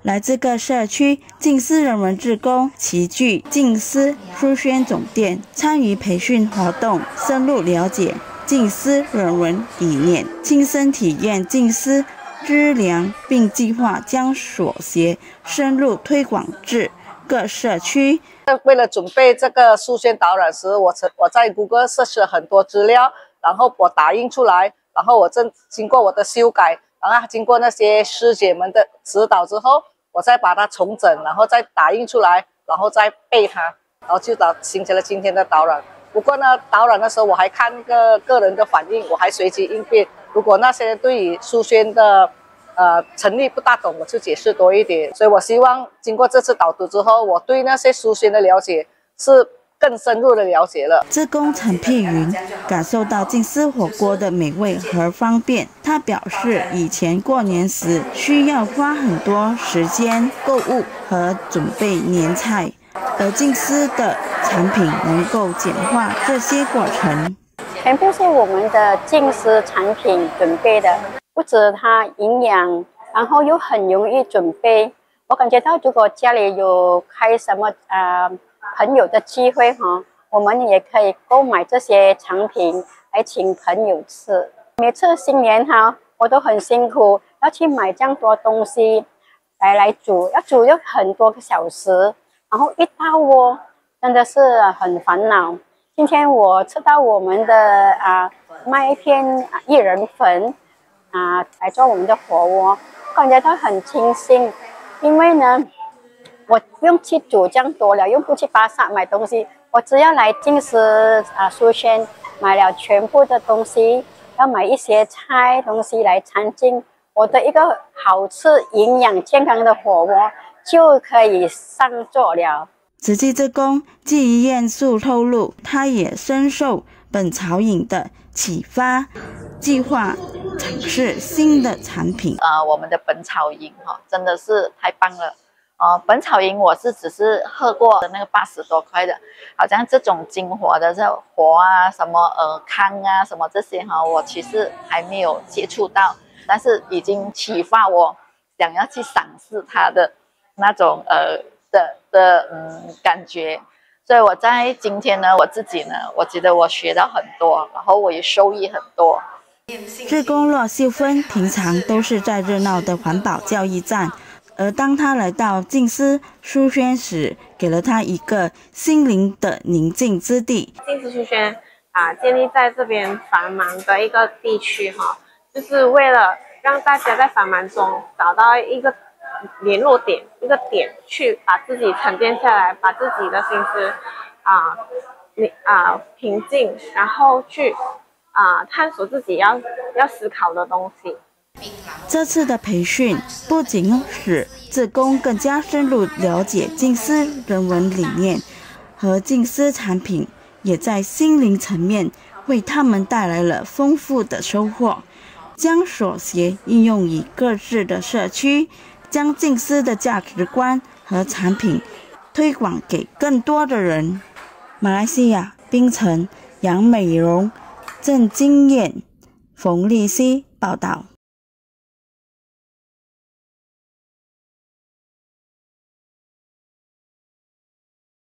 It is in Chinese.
来自各社区静思人文志工齐聚静思书轩总店，参与培训活动，深入了解静思人文理念，亲身体验静思知良，并计划将所学深入推广至各社区。 为了准备这个书轩导览时，我在 Google search 了很多资料，然后我打印出来，然后我经过我的修改，然后经过那些师姐们的指导之后，我再把它重整，然后再打印出来，然后再背它，然后就形成了今天的导览。不过呢，导览的时候我还看个人的反应，我还随机应变。如果那些人对于书轩的成立不大懂，我就解释多一点。所以我希望经过这次导读之后，我对那些书轩的了解是更深入的了解了。 志工陈碧云感受到静思火锅的美味和方便。他表示，以前过年时需要花很多时间购物和准备年菜，而静思的产品能够简化这些过程。 全部是我们的静思产品准备的，不止它营养，然后又很容易准备。我感觉到，如果家里有开什么朋友的聚会哈，我们也可以购买这些产品来请朋友吃。每次新年哈，我都很辛苦，要去买这样多东西来煮，要煮又很多个小时，然后一大锅，真的是很烦恼。今天我吃到我们的麦片薏仁粉来做我们的火锅，感觉到很清新，因为呢，我不用去煮这样多了，又不去巴萨买东西，我只要来静思书轩买了全部的东西，要买一些菜东西来参进我的一个好吃、营养、健康的火锅，就可以上桌了。 慈济志工季燕素透露，他也深受本草饮的启发，计划尝试新的产品。 我们的本草饮真的是太棒了。本草饮我只是喝过的那个80多块的，好像这种精华的这活什么尔康什么这些我其实还没有接触到，但是已经启发我想要去尝试它的那种感觉。所以我在今天呢，我自己呢，我觉得我学到很多，然后我也受益很多。 志工骆秀芬平常都是在热闹的环保教育站，而当他来到静思书轩时，给了他一个心灵的宁静之地。 静思书轩建立在这边繁忙的一个地区就是为了让大家在繁忙中找到一个联络点，一个点去把自己沉淀下来，把自己的心思平静，然后去探索自己要思考的东西。 这次的培训不仅使志工更加深入了解静思人文理念和静思产品，也在心灵层面为他们带来了丰富的收获，将所学应用于各自的社区，将静思的价值观和产品推广给更多的人。马来西亚槟城杨美荣、郑金燕、冯丽希报道。